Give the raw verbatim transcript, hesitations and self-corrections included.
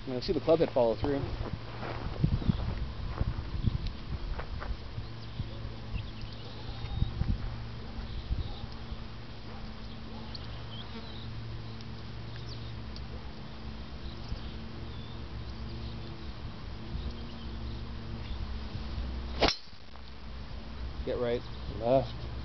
I see the club head follow through. Get right. Left.